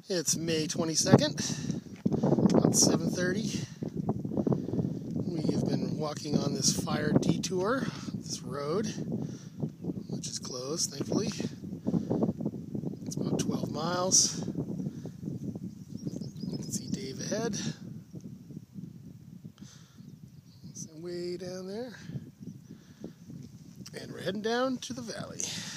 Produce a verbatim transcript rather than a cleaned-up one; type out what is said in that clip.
It's May twenty-second, about seven thirty. We've been walking on this fire detour, this road, which is closed, thankfully. It's about twelve miles. You can see Dave ahead. It's way down there. And we're heading down to the valley.